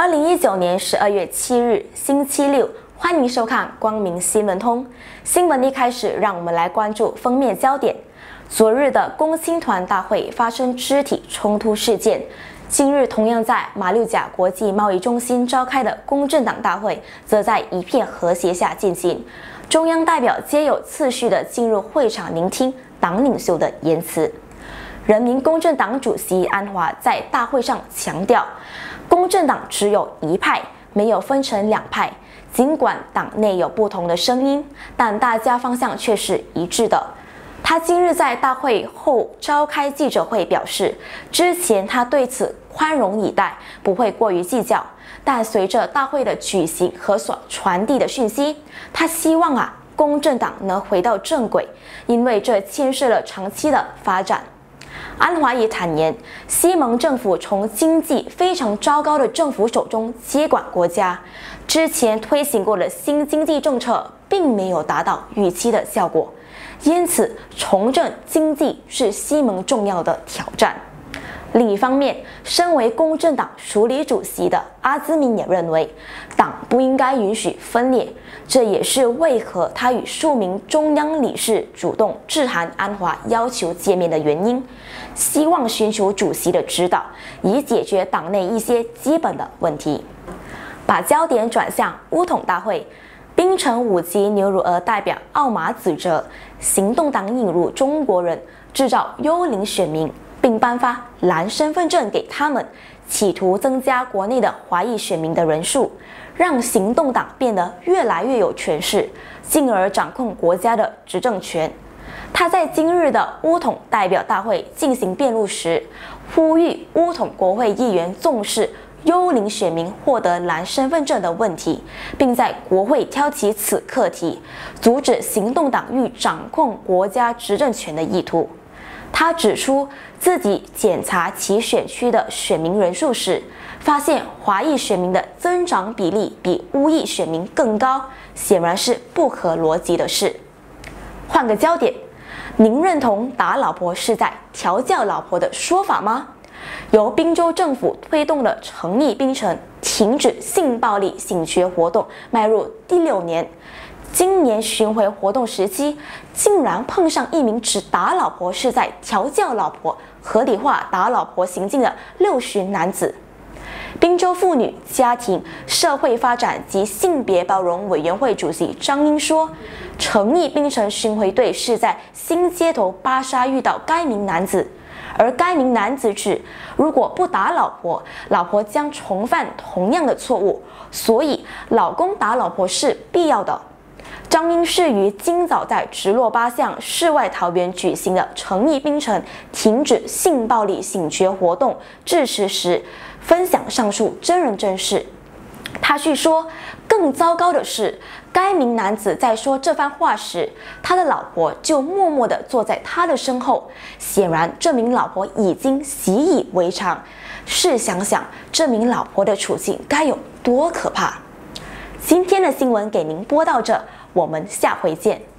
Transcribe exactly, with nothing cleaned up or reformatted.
二零一九年十二月七日，星期六，欢迎收看光明新闻通。新闻一开始，让我们来关注封面焦点。昨日的共青团大会发生肢体冲突事件，今日同样在马六甲国际贸易中心召开的公正党大会，则在一片和谐下进行。中央代表皆有次序地进入会场聆听党领袖的言辞。人民公正党主席安华在大会上强调，公正党只有一派，没有分成两派。尽管党内有不同的声音，但大家方向却是一致的。他今日在大会后召开记者会，表示之前他对此宽容以待，不会过于计较。但随着大会的举行和所传递的讯息，他希望啊，公正党能回到正轨，因为这牵涉了长期的发展。安华也坦言，西蒙政府从经济非常糟糕的政府手中接管国家，之前推行过的新经济政策并没有达到预期的效果，因此重振经济是西蒙重要的挑战。另一方面，身为公正党署理主席的阿兹敏也认为，党不应该允许分裂，这也是为何他与数名中央理事主动致函安华要求见面的原因，希望寻求主席的指导，以解决党内一些基本的问题。把焦点转向巫统大会，槟城五级牛乳儿代表奥马指责行动党引入中国人，制造幽灵选民，并颁发蓝身份证给他们，企图增加国内的华裔选民的人数，让行动党变得越来越有权势，进而掌控国家的执政权。他在今日的巫统代表大会进行辩论时，呼吁巫统国会议员重视幽灵选民获得蓝身份证的问题，并在国会挑起此课题，阻止行动党欲掌控国家执政权的意图。他指出，自己检查其选区的选民人数时，发现华裔选民的增长比例比巫裔选民更高，显然是不合逻辑的事。换个焦点，您认同打老婆是在调教老婆的说法吗？由宾州政府推动的诚意槟城停止性暴力醒觉活动迈入第六年，今年巡回活动时期，竟然碰上一名指打老婆是在调教老婆、合理化打老婆行径的六旬男子。宾州妇女、家庭、社会发展及性别包容委员会主席张英说，诚意槟城巡回队是在新街头巴沙遇到该名男子，而该名男子指，如果不打老婆，老婆将重犯同样的错误，所以老公打老婆是必要的。张英是于今早在直落八巷世外桃源举行的诚意槟城停止性暴力醒觉活动致辞时分享上述真人真事。他叙说，更糟糕的是，该名男子在说这番话时，他的老婆就默默地坐在他的身后，显然这名老婆已经习以为常。试想想，这名老婆的处境该有多可怕。今天的新闻给您播到这，我们下回见。